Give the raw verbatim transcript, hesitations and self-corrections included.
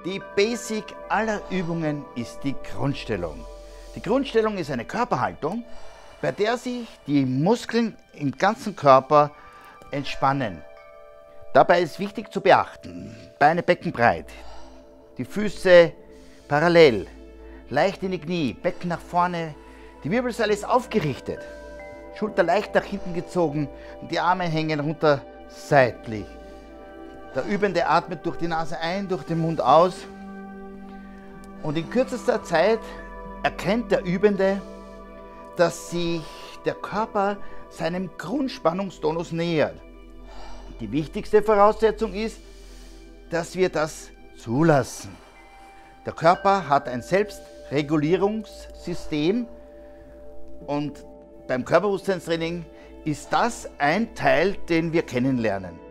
Die Basic aller Übungen ist die Grundstellung. Die Grundstellung ist eine Körperhaltung, bei der sich die Muskeln im ganzen Körper entspannen. Dabei ist wichtig zu beachten: Beine beckenbreit, die Füße parallel, leicht in die Knie, Becken nach vorne, die Wirbelsäule ist aufgerichtet, Schulter leicht nach hinten gezogen und die Arme hängen runter seitlich. Der Übende atmet durch die Nase ein, durch den Mund aus, und in kürzester Zeit erkennt der Übende, dass sich der Körper seinem Grundspannungstonus nähert. Die wichtigste Voraussetzung ist, dass wir das zulassen. Der Körper hat ein Selbstregulierungssystem und beim Körperbewusstseinstraining ist das ein Teil, den wir kennenlernen.